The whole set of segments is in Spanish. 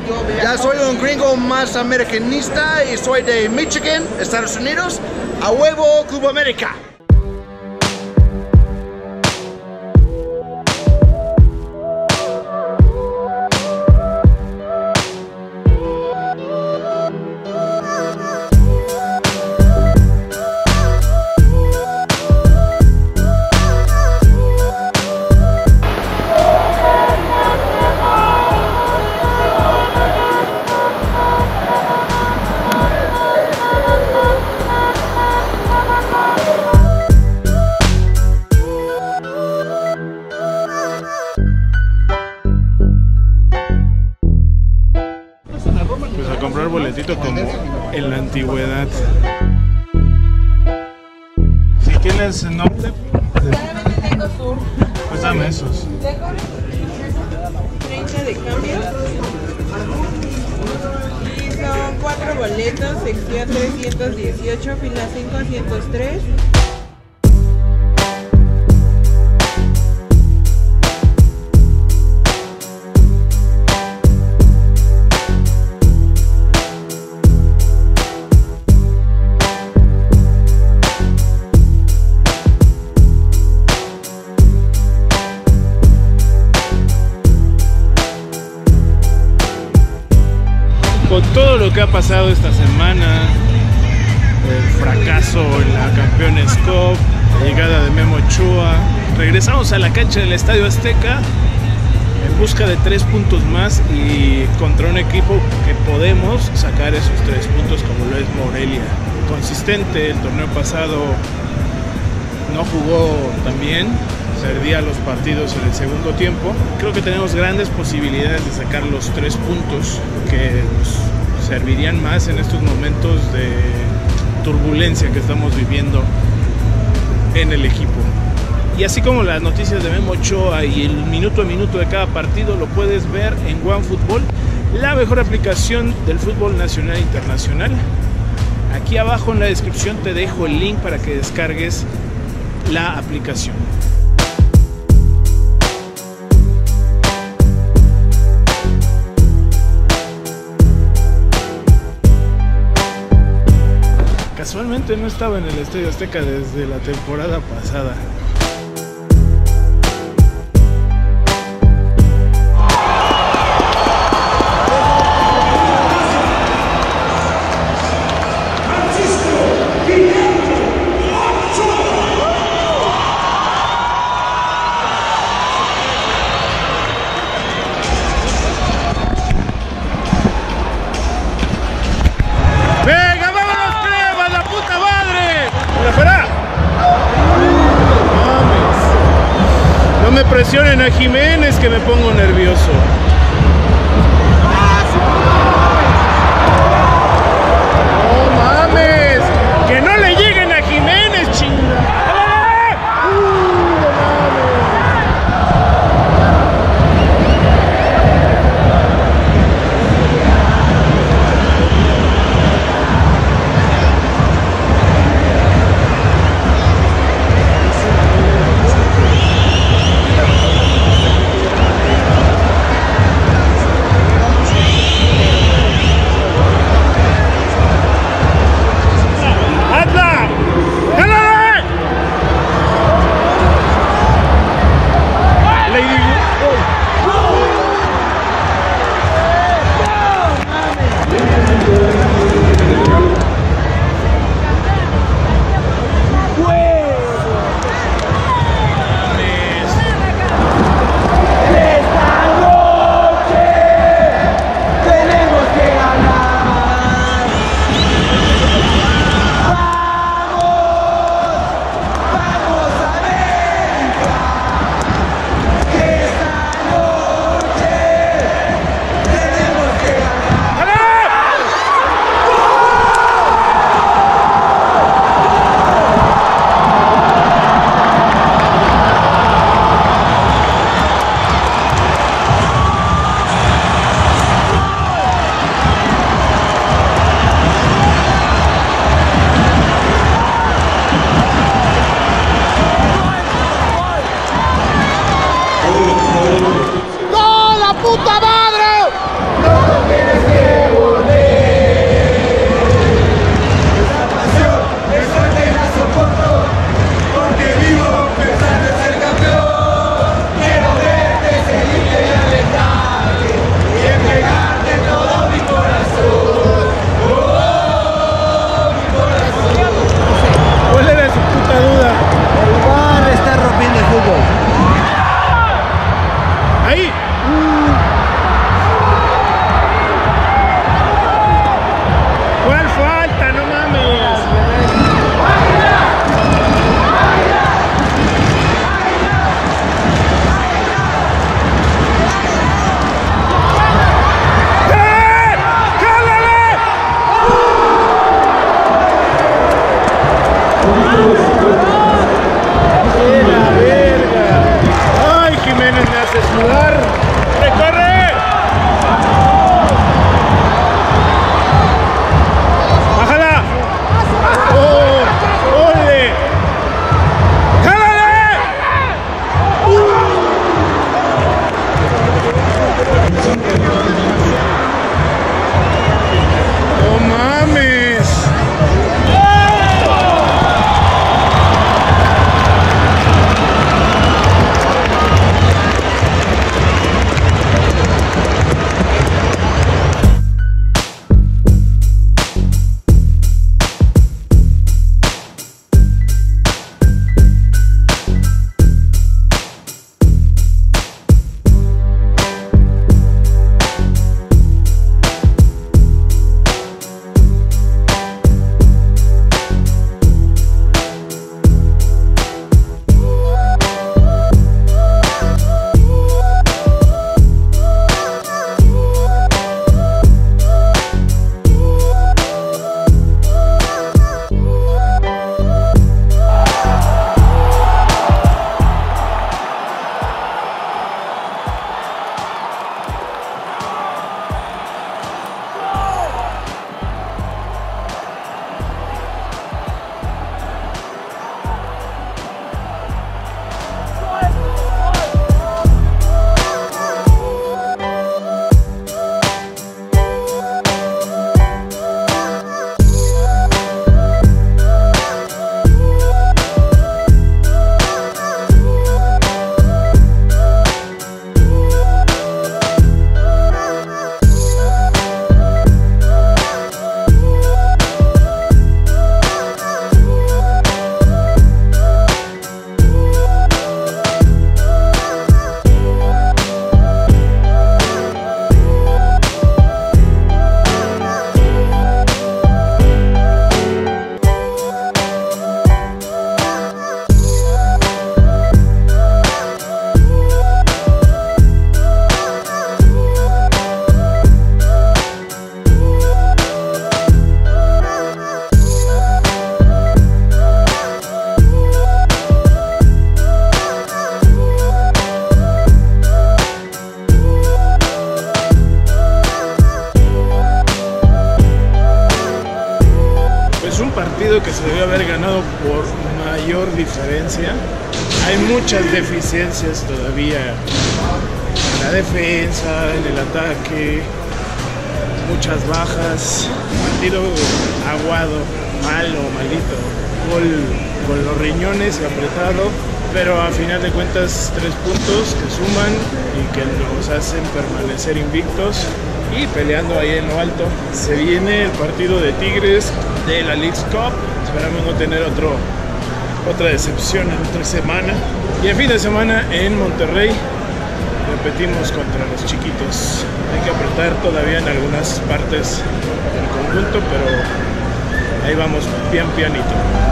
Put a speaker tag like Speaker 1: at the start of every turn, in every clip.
Speaker 1: Ya soy un gringo más americanista y soy de Michigan, Estados Unidos. A huevo, Club América.
Speaker 2: Pues a comprar boletito como en la antigüedad. Si tienes nombre, pues dame esos.
Speaker 3: 30 de cambio. Y son 4 boletos, sección 318, fila 503.
Speaker 2: Con todo lo que ha pasado esta semana, el fracaso en la Campeones Cup, la llegada de Memo Ochoa, regresamos a la cancha del Estadio Azteca en busca de 3 puntos más y contra un equipo que podemos sacar esos 3 puntos como lo es Morelia. Consistente, el torneo pasado no jugó tan bien, perdía los partidos en el segundo tiempo. Creo que tenemos grandes posibilidades de sacar los 3 puntos que nos servirían más en estos momentos de turbulencia que estamos viviendo en el equipo. Y así como las noticias de Memo Ochoa y el minuto a minuto de cada partido lo puedes ver en OneFootball, la mejor aplicación del fútbol nacional e internacional. Aquí abajo en la descripción te dejo el link para que descargues la aplicación. Casualmente no estaba en el Estadio Azteca desde la temporada pasada. No me presionen a Jiménez, que me pongo nervioso. No mames, que no le lleguen a Jiménez, chingada. partido que se debió haber ganado por mayor diferencia. Hay muchas deficiencias todavía en la defensa, en el ataque, muchas bajas, partido aguado, malo, malito, gol con los riñones y apretado, pero a final de cuentas 3 puntos que suman y que nos hacen permanecer invictos y peleando ahí en lo alto. Se viene el partido de Tigres de la Leagues Cup, esperamos no tener otra decepción en otra semana. Y el fin de semana en Monterrey repetimos contra los chiquitos. Hay que apretar todavía en algunas partes del conjunto, pero ahí vamos pian pianito.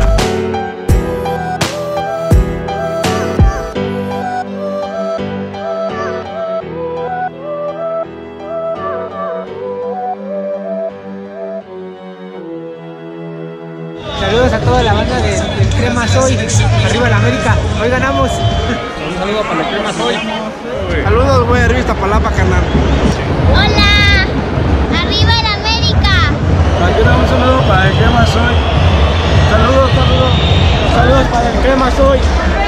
Speaker 4: Saludos a toda la banda del Crema Soy, arriba la América, hoy ganamos. Un saludo para el Crema Soy.
Speaker 1: Saludos, güey, arriba Iztapalapa, carnal.
Speaker 5: Hola, arriba el América.
Speaker 4: Un saludo para el Crema Soy. Saludos para el Crema Soy.